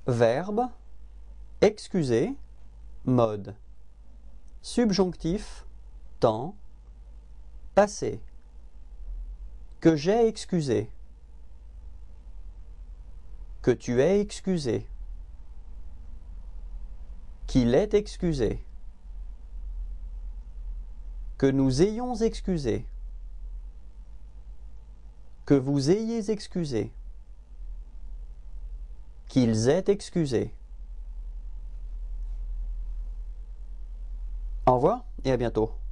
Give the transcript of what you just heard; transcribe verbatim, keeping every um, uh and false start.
verbe, excuser, mode, subjonctif, temps, passé, que j'ai excusé, que tu es excusé, qu'il est excusé, que nous ayons excusé, que vous ayez excusé, qu'ils aient excusé. Au revoir et à bientôt.